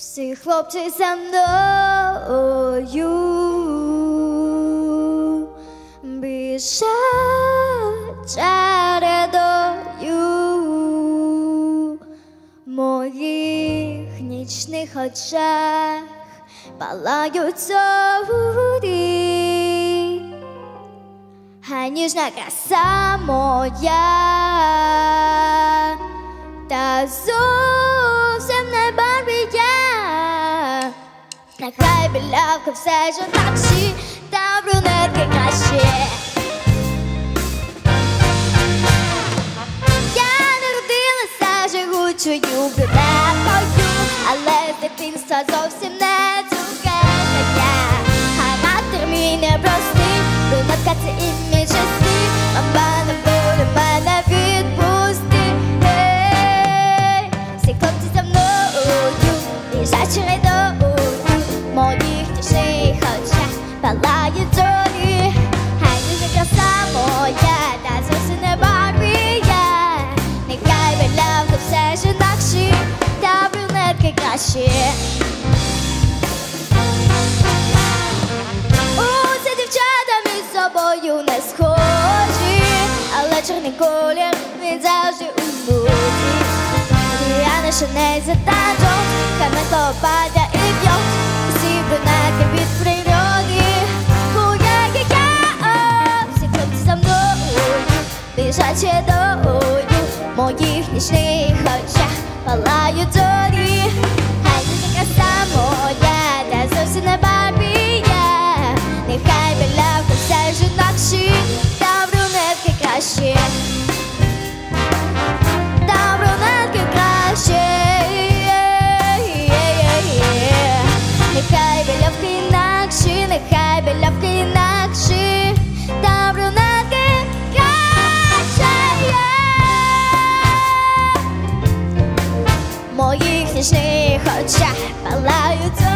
Всі хлопці за мною біжать чередою, в моїх нічних очах палають зорі, а ніжна краса моя та зовсім не Барбія. Нехай білявка все ж інакші, та брюнетки краще. Я народилася жигучою брюнеткою, але з дитинства зовсім не цукерка. Характер мій непростий, брюнетка це імідж чистий, мама не буде мене відпусти. Всі хлопці за мною біжать чередою, в моїх нічних очах палають зорі, хай ніжна краса моя та зовсім не Барбія. Нехай білявка все ж інакші, та брюнетки краще. Усі дівчата між собою не схожі, але чорний колір він завжди у моді. Я шинеться танцом, каменко падає і б'ють, всі брюнетки від природи. Всі хлопці за мною біжать чередою, в моїх нічних очах палають зорі, хай ніжна краса моя та зовсім не Барбія. Нехай білявка все ж інакші, та брюнетки краще. Нехай білявки інакші, нехай білявки інакші, та брюнетки краще. В моїх нічних очах палають зорі.